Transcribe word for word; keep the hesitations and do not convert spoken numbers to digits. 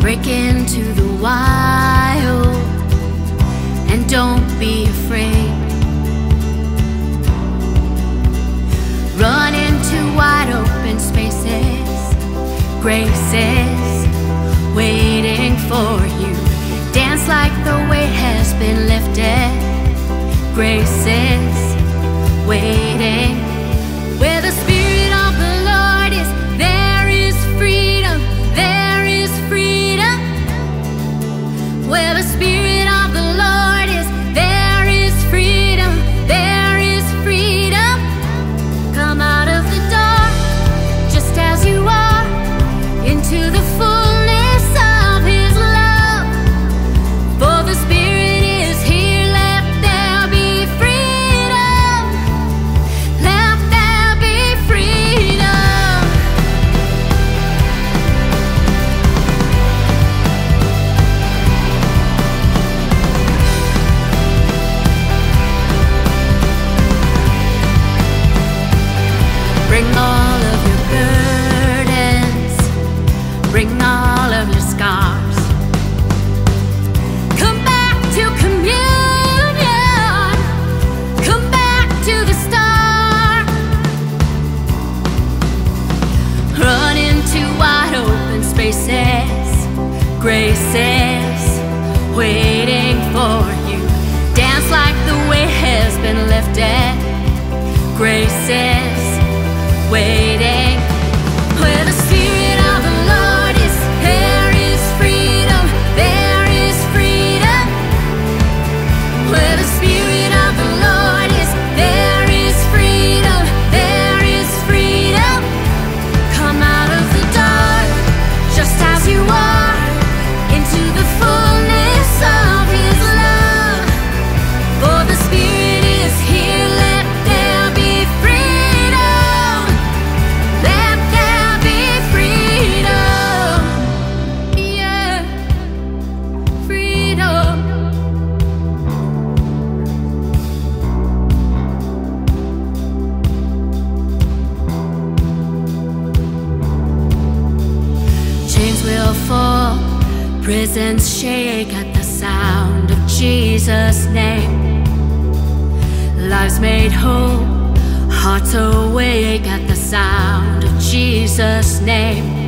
Break into the wild and don't be afraid. Run into wide open spaces. Grace is waiting for you. Dance like the weight has been lifted. Grace is waiting. Where the Spirit of the Lord is, there is freedom. There is freedom. Where the Spirit of the Lord is, there is freedom. There is freedom. Come out of the dark, just as you are, into the fullness of His love. For the Spirit is here, let there be freedom. Let there be freedom. Bring all of your burdens, bring all of your scars. Come back to communion, come back to the start. Run into wide open spaces. Grace is waiting for you. Dance like the weight has been lifted. Grace is waiting. Where the Spirit of the Lord is, there is freedom. There is freedom. Where the Spirit of the Lord is, there is freedom. There is freedom. Come out of the dark, just as you are, into the fullness of His love. For the Spirit is here, let there be freedom. Let there be freedom. Yeah, freedom. Chains will fall, prisons shake at the sound of Jesus' name. Lives made whole, hearts awake at the sound of Jesus' name.